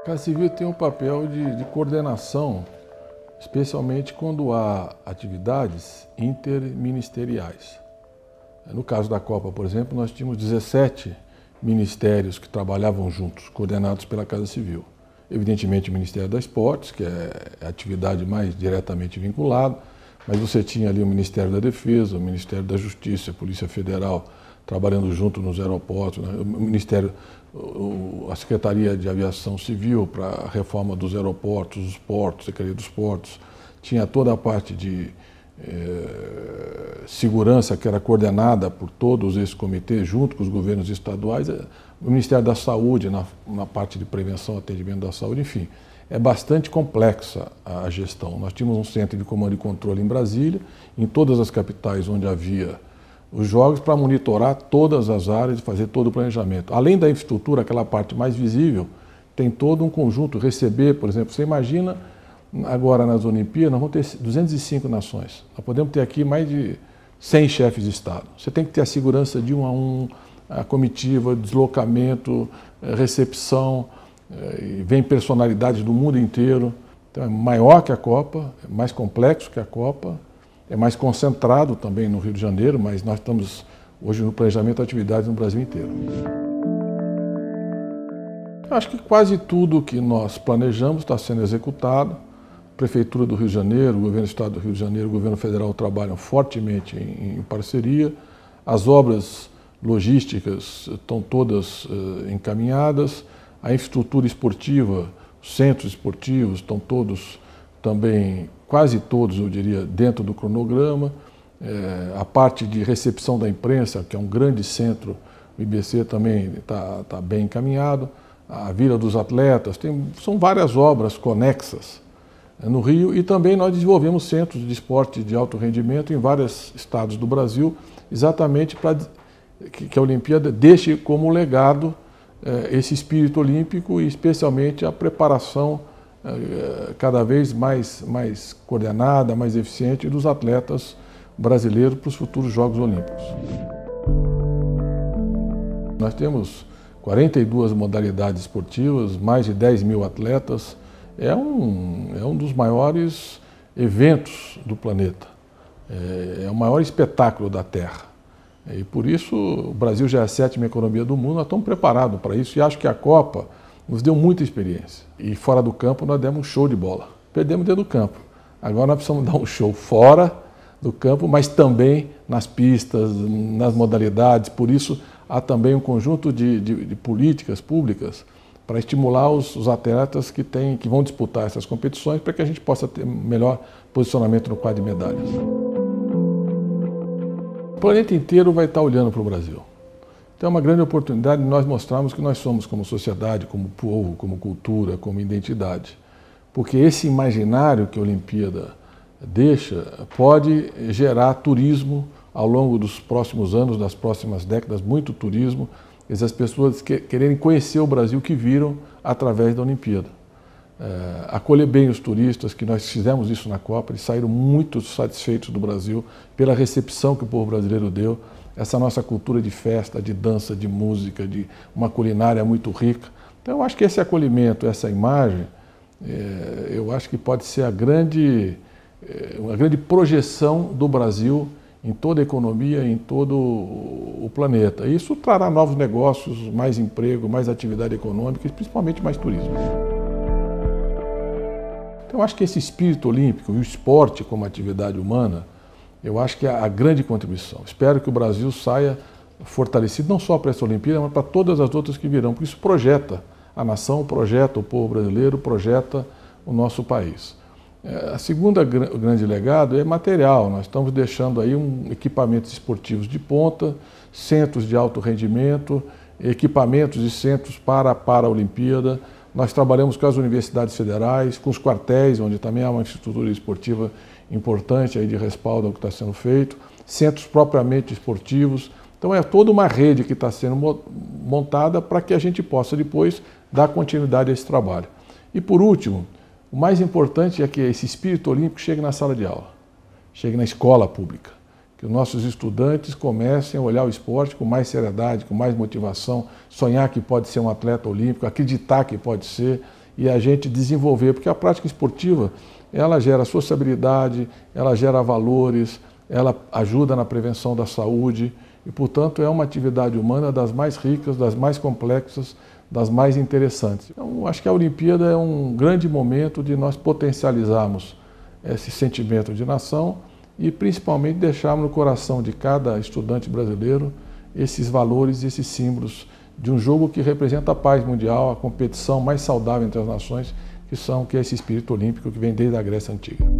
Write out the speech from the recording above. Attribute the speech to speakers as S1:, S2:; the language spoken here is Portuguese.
S1: Casa Civil tem um papel de coordenação, especialmente quando há atividades interministeriais. No caso da Copa, por exemplo, nós tínhamos 17 ministérios que trabalhavam juntos, coordenados pela Casa Civil. Evidentemente o Ministério das Esportes, que é a atividade mais diretamente vinculada, mas você tinha ali o Ministério da Defesa, o Ministério da Justiça, a Polícia Federal, trabalhando junto nos aeroportos, né? O Ministério, a Secretaria de Aviação Civil para a reforma dos aeroportos, os portos, Secretaria dos Portos, tinha toda a parte de segurança que era coordenada por todos esses comitês, junto com os governos estaduais, o Ministério da Saúde na parte de prevenção e atendimento da saúde, enfim. É bastante complexa a gestão. Nós tínhamos um centro de comando e controle em Brasília, em todas as capitais onde havia os jogos, para monitorar todas as áreas e fazer todo o planejamento. Além da infraestrutura, aquela parte mais visível, tem todo um conjunto, receber, por exemplo, você imagina agora nas Olimpíadas, nós vamos ter 205 nações. Nós podemos ter aqui mais de 100 chefes de Estado. Você tem que ter a segurança de um a um, a comitiva, deslocamento, recepção, e vem personalidades do mundo inteiro. Então é maior que a Copa, é mais complexo que a Copa, é mais concentrado também no Rio de Janeiro, mas nós estamos hoje no planejamento de atividades no Brasil inteiro. Eu acho que quase tudo que nós planejamos está sendo executado. A Prefeitura do Rio de Janeiro, o Governo do Estado do Rio de Janeiro, o Governo Federal trabalham fortemente em parceria. As obras logísticas estão todas encaminhadas. A infraestrutura esportiva, os centros esportivos estão todos também, quase todos, eu diria, dentro do cronograma. A parte de recepção da imprensa, que é um grande centro, o IBC também está bem encaminhado. A Vila dos Atletas, são várias obras conexas no Rio, e também nós desenvolvemos centros de esporte de alto rendimento em vários estados do Brasil, exatamente para que a Olimpíada deixe como legado esse espírito olímpico e especialmente a preparação cada vez mais coordenada, mais eficiente dos atletas brasileiros para os futuros Jogos Olímpicos. Nós temos 42 modalidades esportivas, mais de 10 mil atletas. É um dos maiores eventos do planeta. É o maior espetáculo da Terra. E por isso o Brasil já é a 7ª economia do mundo, nós estamos preparados para isso e acho que a Copa nos deu muita experiência. E fora do campo nós demos um show de bola. Perdemos dentro do campo. Agora nós precisamos dar um show fora do campo, mas também nas pistas, nas modalidades. Por isso há também um conjunto de políticas públicas para estimular os atletas que vão disputar essas competições para que a gente possa ter melhor posicionamento no quadro de medalhas. O planeta inteiro vai estar olhando para o Brasil. Então é uma grande oportunidade de nós mostrarmos que nós somos como sociedade, como povo, como cultura, como identidade. Porque esse imaginário que a Olimpíada deixa pode gerar turismo ao longo dos próximos anos, das próximas décadas, muito turismo, as pessoas quererem conhecer o Brasil que viram através da Olimpíada. Acolher bem os turistas, que nós fizemos isso na Copa, eles saíram muito satisfeitos do Brasil pela recepção que o povo brasileiro deu, essa nossa cultura de festa, de dança, de música, de uma culinária muito rica. Então eu acho que esse acolhimento, essa imagem, eu acho que pode ser uma grande projeção do Brasil em toda a economia, em todo o planeta. Isso trará novos negócios, mais emprego, mais atividade econômica e principalmente mais turismo. Então, eu acho que esse espírito olímpico e o esporte como atividade humana, eu acho que é a grande contribuição. Espero que o Brasil saia fortalecido, não só para essa Olimpíada, mas para todas as outras que virão, porque isso projeta a nação, projeta o povo brasileiro, projeta o nosso país. A segunda grande legado é material. Nós estamos deixando aí equipamentos esportivos de ponta, centros de alto rendimento, equipamentos e centros para a Paralimpíada. Nós trabalhamos com as universidades federais, com os quartéis, onde também há uma infraestrutura esportiva importante aí de respaldo ao que está sendo feito, centros propriamente esportivos. Então é toda uma rede que está sendo montada para que a gente possa depois dar continuidade a esse trabalho. E por último, o mais importante é que esse espírito olímpico chegue na sala de aula, chegue na escola pública, que os nossos estudantes comecem a olhar o esporte com mais seriedade, com mais motivação, sonhar que pode ser um atleta olímpico, acreditar que pode ser e a gente desenvolver, porque a prática esportiva, ela gera sociabilidade, ela gera valores, ela ajuda na prevenção da saúde e, portanto, é uma atividade humana das mais ricas, das mais complexas, das mais interessantes. Então, acho que a Olimpíada é um grande momento de nós potencializarmos esse sentimento de nação e, principalmente, deixarmos no coração de cada estudante brasileiro esses valores e esses símbolos de um jogo que representa a paz mundial, a competição mais saudável entre as nações, que é esse espírito olímpico que vem desde a Grécia Antiga.